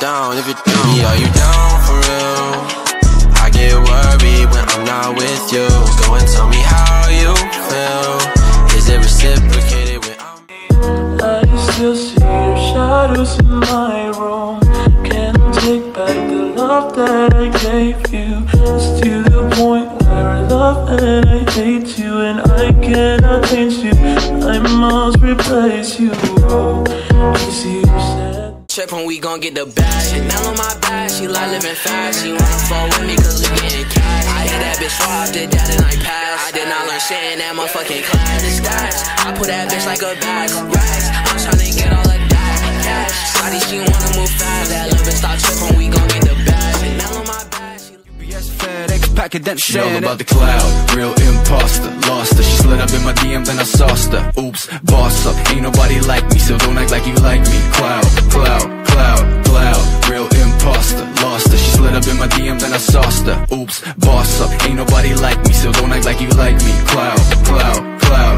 down, if you down. Yeah, are you down for real? I get worried when I'm not with you. Go and tell me how you feel. Is it reciprocated when I'm... I still see your shadows in my room. Can't take back the love that I gave you. It's to the point where I love and I hate you, and I cannot change you. I must replace you. Easy you said. Check when we gon' get the bag. Chanel on my back, she like living fast. She wanna fall with me cause we getting cash. I hit that bitch raw, did that and I passed. I did not learn shit in that motherfucking class. The stats, I put that bitch like a bag. Racks, I'm tryna get all of that cash. Shawty, she wanna move fast. That little bitch stop trippin', we gon' get the bag. Chanel on my back, she UPS, FedEx, packet, then she all about the cloud. Real imposter, lost her. She slid up in my DM, then I sauced her. Oops, boss up, ain't nobody like me, so don't act like you like me. Cloud, cloud, cloud, cloud. Real imposter, lost her. She slid up in my DM, then I sauced her. Oops, boss up, ain't nobody like me, so don't act like you like me. Cloud, cloud, cloud.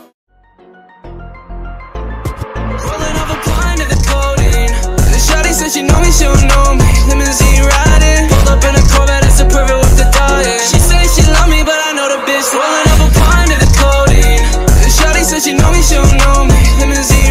Rolling off a blind of the codeine. The shawty said she know me, she don't know me. Limousine riding, pulled up in a Corvette, that's a perfect with the diet. She say she love me, but I know the bitch. Rolling off a blind of the codeine. The shawty said she know me, she don't know me. Limousine